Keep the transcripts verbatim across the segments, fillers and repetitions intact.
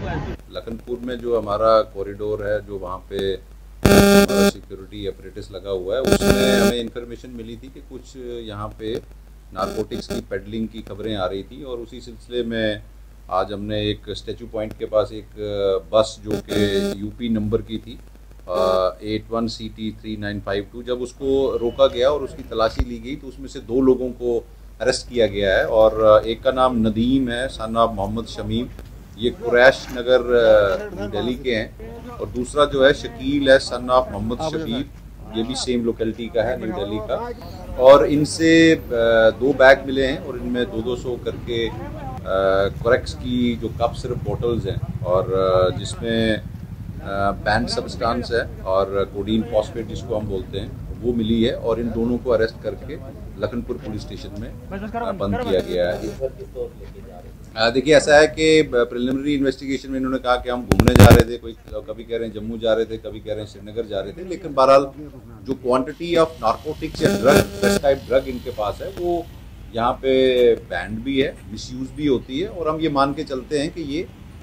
लखनपुर में जो हमारा कॉरिडोर है, जो वहाँ पे हमारा सिक्योरिटी अपरेटस लगा हुआ है, उसमें हमें इन्फॉर्मेशन मिली थी कि कुछ यहाँ पे नारकोटिक्स की पेडलिंग की खबरें आ रही थी। और उसी सिलसिले में आज हमने एक स्टैचू पॉइंट के पास एक बस जो कि यूपी नंबर की थी eight one C T three nine five two, जब उसको रोका गया और उसकी तलाशी ली गई तो उसमें से दो लोगों को अरेस्ट किया गया है। और एक का नाम नदीम है, सन ऑफ मोहम्मद शमीम, ये कुरैश नगर न्यू दिल्ली के हैं। और दूसरा जो है शकील है, सन ऑफ मोहम्मद शबीर, ये भी सेम लोकेलिटी का है, न्यू दिल्ली का। और इनसे दो बैग मिले हैं और इनमें दो दो सौ करके कोरेक्स की जो कप सिर्फ बॉटल्स हैं और जिसमें बैंड सब्सटेंस है और कोडीन फॉस्फेट जिसको हम बोलते हैं वो मिली है। और इन दोनों को अरेस्ट करके लखनपुर पुलिस स्टेशन में बंद किया गया है। देखिए, ऐसा है कि प्रिलिमिनरी इन्वेस्टिगेशन में इन्होंने कहा कि हम घूमने जा रहे थे, कोई कभी कह रहे हैं जम्मू जा रहे थे, कभी कह रहे हैं श्रीनगर जा रहे थे, लेकिन बहरहाल जो क्वांटिटी ऑफ नारकोटिक्स या ड्रग दिस टाइप ड्रग इनके पास है वो यहाँ पे बैंड भी है, मिसयूज भी होती है। और हम ये मान के चलते हैं कि ये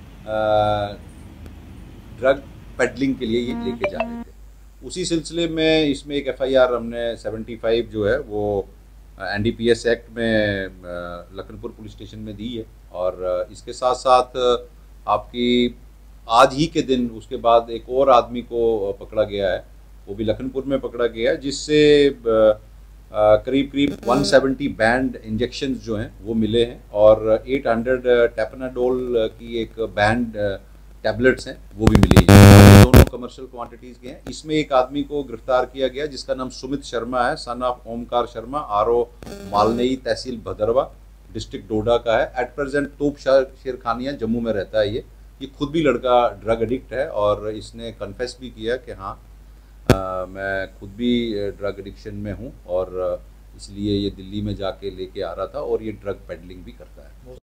ड्रग पेडलिंग के लिए ये लेके जा रहे थे। उसी सिलसिले में इसमें एक एफ आई आर हमने पचहत्तर जो है वो N D P S act में लखनपुर पुलिस स्टेशन में दी है। और इसके साथ साथ आपकी आज ही के दिन उसके बाद एक और आदमी को पकड़ा गया है, वो भी लखनपुर में पकड़ा गया है, जिससे करीब करीब एक सौ सत्तर बैंड इंजेक्शंस जो हैं वो मिले हैं और आठ सौ टेपनाडोल की एक बैंड टैबलेट्स हैं वो भी मिली हैं। दोनों कमर्शियल क्वांटिटीज़ के हैं। इसमें एक आदमी को गिरफ्तार किया गया जिसका नाम सुमित शर्मा है, son of Omkar Sharma, R O Malnai, tehsil Bhaderwah, district Doda का है। एट प्रेजेंट तोप शेरखानिया जम्मू में रहता है। ये ये खुद भी लड़का ड्रग एडिक्ट है और इसने कन्फेस भी किया कि हाँ आ, मैं खुद भी ड्रग एडिक्शन में हूँ और इसलिए ये दिल्ली में जाके लेके आ रहा था और ये ड्रग पेडलिंग भी करता है।